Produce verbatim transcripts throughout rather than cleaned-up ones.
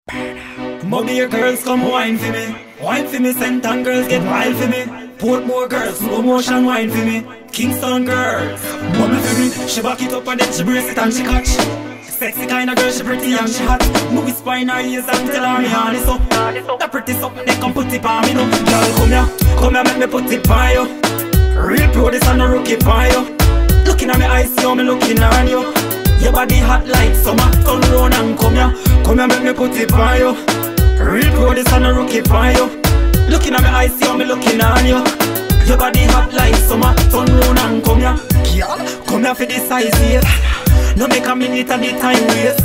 Mobile girls come wine for me. Wine for me, Senton girls get wild for me. Portmore girls, slow motion wine for me. Kingston girls, bubble for me. She back it up and then she brace it and she catch. Sexy kind of girl, she pretty and she hot. Movie spine her ears and tell her me honest up. That pretty something they come put it on me no. Girl come here, come here make me put it on you. Real pro this and a rookie on you. Looking at me eyes, see how me looking on you. Your body hot like summer, turn round and come here. Come here make me put it on you. Real pro this and a rookie on you. Looking at me eyes, see how me looking on you. Your body hot like summer, turn round and come here. Girl, come here for this size here. No make a minute at the time waste.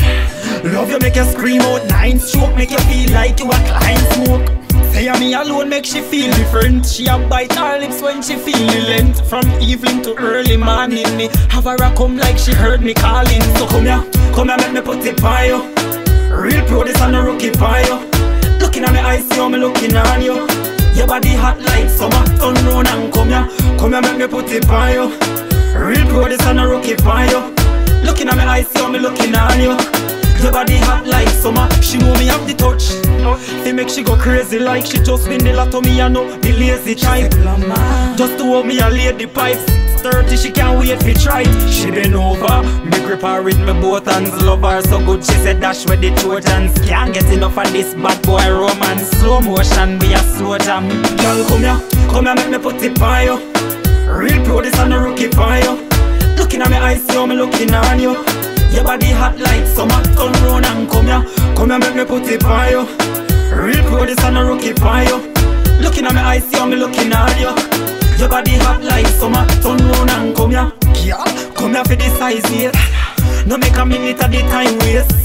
Love you make you scream out nine stroke, make you feel like you a climb smoke. Say a me alone make she feel different. She a bite her lips when she feel the length. From evening to early morning, me have her a come like she heard me calling. So come here, come here make me put it on you. Real pro this and a rookie on you. Looking at me eyes, see how me looking on you. Your body hot like summer, turn round and come here. Come here make me put it on you. Real pro this and a rookie on you. Looking at me eyes, see how me looking on you. Your body hot like summer. She know me have the touch. They make she go crazy like she just been the lot of me. I know the lazy type. Just to hold me and lay the pipes. thirty she can't wait for try. She been over. Me grip her with me both hands. Love her so good she said dash with the Trojans. Can't get enough of this bad boy romance. Slow motion be a slow jam. Girl come here, come here make me put it on you. Real pro this and a rookie on you. Looking at me eyes, see how me looking on you. Your body hot like summer, turn round and come here. Come here make me put it on you. Real pro this and a rookie on you. Looking at me eyes, see how me looking on you. Your body hot like summer, turn round and come here. Girl, come here for this size here. No make a minute at the time waste.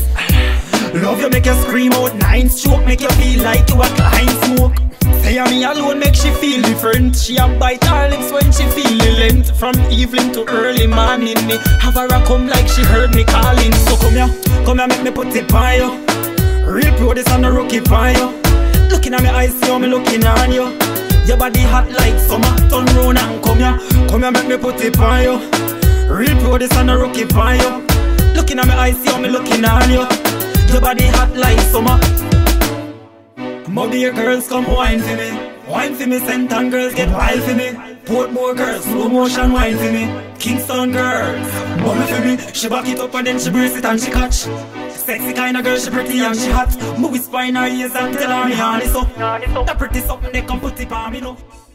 Love you make you scream out nine stroke, make you feel like you a climb smoke. Say a me alone make she feel different. She a bite her lips when she feel the length. From evening to early morning, me have her a come like she heard me calling. So come here, come here make me put it on you. Real pro this and a rookie on you. Looking at me eyes, see how me looking on you. Your body hot like summer, turn round and come here. Come here make me put it on you. Real pro this and a rookie on you. Looking at me eyes, see how me looking on you. Your body hot like summer. Mobile girls come wine for me. Wine for me, Senton girls get wild for me. Portmore girls, slow motion wine for me. Kingston girls, bubble for me. She back it up and then she brace it and she catch. Sexy kind of girl, she pretty and she hot. Movie spine her ears and tell her me honest up. That pretty something they come put it on me no.